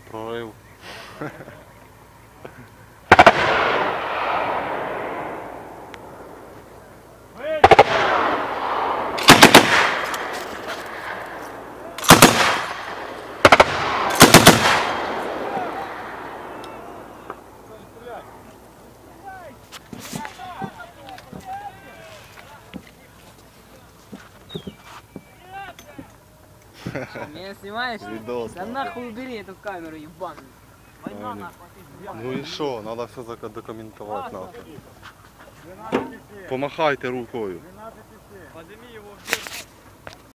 Прорив. Меня снимаешь? Видос. Да нахуй убери эту камеру ебаную. Война Ні. нахуй. Ну і що? Треба все задокументувати нахуй. Помахайте рукою. Подними его вверх.